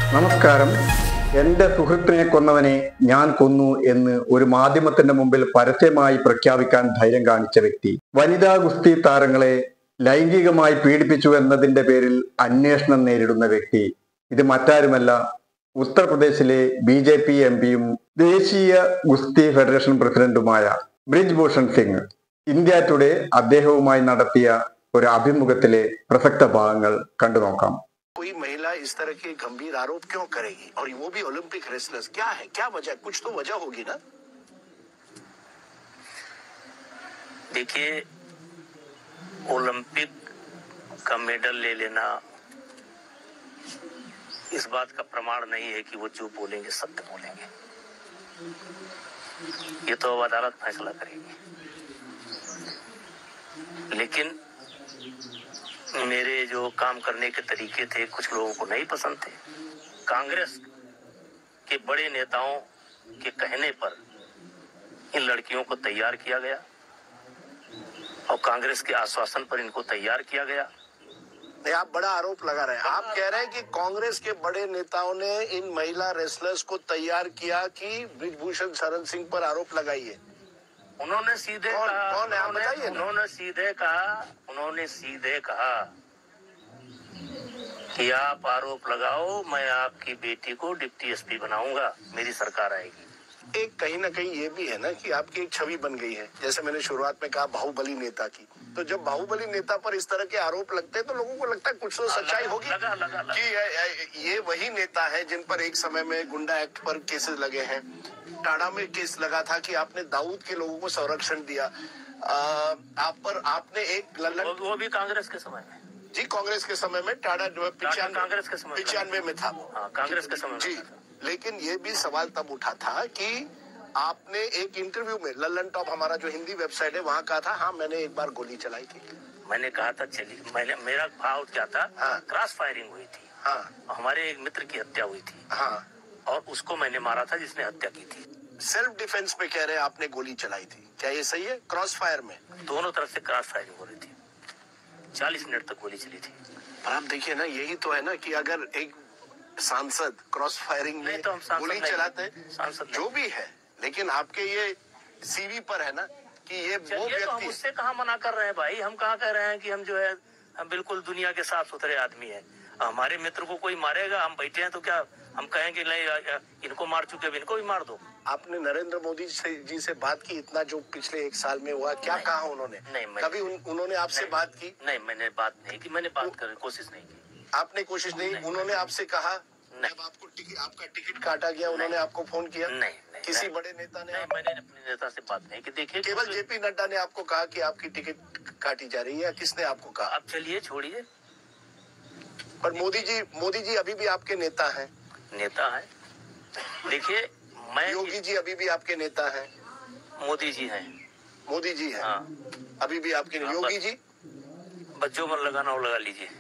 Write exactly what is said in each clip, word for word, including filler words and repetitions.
നമസ്കാരം. എൻ്റെ സുഹൃത്തിനെ കൊന്നവനെ ഞാൻ കൊന്നു എന്ന് ഒരു മാധ്യമത്തിന്റെ മുമ്പിൽ പരസ്യമായി പ്രഖ്യാപിക്കാൻ ധൈര്യം കാണിച്ച വ്യക്തി, വനിതാ ഗുസ്തി താരങ്ങളെ ലൈംഗികമായി പീഡിപ്പിച്ചു എന്നതിന്റെ പേരിൽ അന്വേഷണം നേരിടുന്ന വ്യക്തി, ഇത് മറ്റാരുമല്ല ഉത്തർപ്രദേശിലെ ബി ജെ പി എം പിയും ദേശീയ ഗുസ്തി ഫെഡറേഷൻ പ്രസിഡന്റുമായ ബ്രിജ്ഭൂഷൺ സിംഗ്. ഇന്ത്യ ടുഡേ അദ്ദേഹവുമായി നടത്തിയ ഒരു അഭിമുഖത്തിലെ പ്രസക്ത ഭാഗങ്ങൾ കണ്ടു നോക്കാം. कोई महिला इस तरह के गंभीर आरोप क्यों करेगी, और वो भी ओलंपिक रेसलर्स? क्या है, क्या वजह? कुछ तो वजह होगी ना। देखिए, ओलंपिक का मेडल ले लेना इस बात का प्रमाण नहीं है कि वो जो बोलेंगे सत्य बोलेंगे। ये तो अब अदालत फैसला करेगी। लेकिन मेरे जो काम करने के तरीके थे कुछ लोगों को नहीं पसंद थे। कांग्रेस के बड़े नेताओं के कहने पर इन लड़कियों को तैयार किया गया और कांग्रेस के आश्वासन पर इनको तैयार किया गया। नहीं, आप बड़ा आरोप लगा रहे हैं। आप कह रहे हैं कि कांग्रेस के बड़े नेताओं ने इन महिला रेसलर्स को तैयार किया कि ब्रिजभूषण शरण सिंह पर आरोप लगाइए। उन्होंने सीधे कौन, कहा कौन है आप बताइए ना। उन्होंने सीधे कहा उन्होंने सीधे कहा कि आप आरोप लगाओ, मैं आपकी बेटी को डिप्टी एसपी बनाऊंगा, मेरी सरकार आएगी। एक कहीं ना कहीं ये भी है ना कि आपकी एक छवि बन गई है, जैसे मैंने शुरुआत में कहा बाहुबली नेता की। तो जब बाहुबली नेता पर इस तरह के आरोप लगते हैं तो लोगों को लगता है कुछ तो सच्चाई होगी लगा, लगा, लगा। कि ये वही नेता है जिन पर एक समय में गुंडा एक्ट पर केसेस लगे हैं। टाड़ा में केस लगा था कि आपने दाऊद के लोगों को संरक्षण दिया। आ, आप पर आपने एक लल्लन वो, वो भी कांग्रेस के समय में जी कांग्रेस के समय में टाड़ा कांग्रेस के समय पिचानवे में था। हाँ, कांग्रेस के समय जी, लेकिन ये भी सवाल तब उठा था कि आपने एक इंटरव्यू में लल्लन टॉप हमारा जो हिंदी वेबसाइट है वहाँ कहा था, हाँ मैंने एक बार गोली चलाई थी। मैंने कहा था चलिए, मैंने मेरा भाव क्या था, हाँ। क्रॉस फायरिंग हुई थी। हाँ हमारे एक मित्र की हत्या हुई थी। हाँ और उसको मैंने मारा था जिसने हत्या की थी। सेल्फ डिफेंस में कह रहे हैं आपने गोली चलाई थी, क्या ये सही है? क्रॉस फायर में दोनों तरफ से क्रॉस फायरिंग हो रही थी, चालीस मिनट तक गोली चली थी। पर आप देखिए ना, यही तो है ना कि अगर एक सांसद क्रॉस फायरिंग में तो गोली चलाते हैं, सांसद जो भी है, लेकिन आपके ये सीवी पर है ना कि ये वो तो हम व्यक्ति उससे कहाँ मना कर रहे हैं भाई? हम कहाँ कह रहे हैं कि हम जो है हम बिल्कुल दुनिया के साफ सुथरे आदमी हैं। हमारे मित्र को कोई मारेगा, हम बैठे हैं तो क्या हम कहेंगे नहीं इनको मार चुके अब इनको भी मार दो? आपने नरेंद्र मोदी से जी से बात की इतना जो पिछले एक साल में हुआ, क्या कहा उन्होंने? नहीं, कभी उन, उन्होंने आपसे बात की? नहीं, मैंने बात नहीं की, मैंने बात करने की कोशिश नहीं की। आपने कोशिश नहीं, नहीं उन्होंने आपसे कहा? जब आपको टिकट आपका टिकट काटा गया उन्होंने आपको फोन किया? नहीं, नहीं किसी नहीं, बड़े नेता ने? नहीं, मैंने अपने नेता से बात नहीं की। देखिए, केवल जेपी नड्डा ने आपको कहा कि आपकी टिकट काटी जा रही है, या किसने आपको कहा? अब चलिए छोड़िए। पर मोदी जी मोदी जी अभी भी आपके नेता हैं। नेता है, देखिए मैं योगी जी अभी भी आपके नेता हैं। मोदी जी हैं। मोदी जी हैं हाँ। अभी भी आपके। हाँ, योगी जी बच्चों मन लगाना हो लगा लीजिए,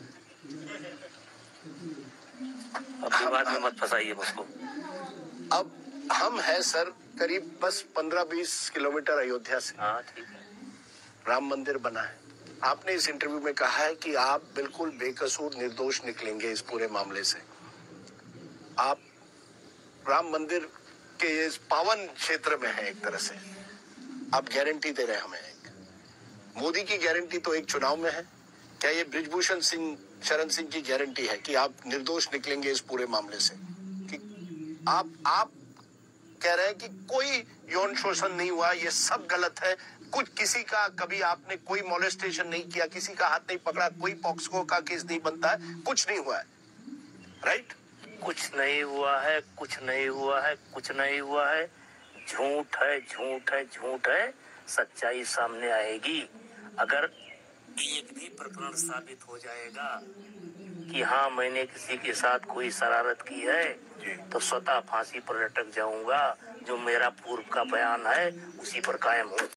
अब विवाद में मत फंसाइए मुझको। अब हम है सर करीब बस पंद्रह बीस किलोमीटर अयोध्या से। हाँ ठीक है। राम मंदिर बना है। आपने इस इंटरव्यू में कहा है कि आप बिल्कुल बेकसूर निर्दोष निकलेंगे इस पूरे मामले से। आप राम मंदिर के इस पावन क्षेत्र में है, एक तरह से आप गारंटी दे रहे हैं हमें। एक मोदी की गारंटी तो एक चुनाव में है, क्या ये ब्रिजभूषण सिंह शरण सिंह की गारंटी है कि आप निर्दोष निकलेंगे इस पूरे मामले से? कि आप आप कह रहे हैं कि कोई यौन शोषण नहीं हुआ, ये सब गलत है, कुछ किसी का कभी आपने कोई मोलेस्टेशन नहीं किया, किसी का हाथ नहीं पकड़ा, कोई पॉक्सको का केस नहीं बनता है, कुछ नहीं हुआ है, राइट? कुछ नहीं हुआ है, कुछ नहीं हुआ है, कुछ नहीं हुआ है, झूठ है, झूठ है, झूठ है, सच्चाई सामने आएगी। अगर एक भी प्रकरण साबित हो जाएगा कि हाँ मैंने किसी के साथ कोई शरारत की है तो स्वतः फांसी पर लटक जाऊंगा। जो मेरा पूर्व का बयान है उसी पर कायम हूँ।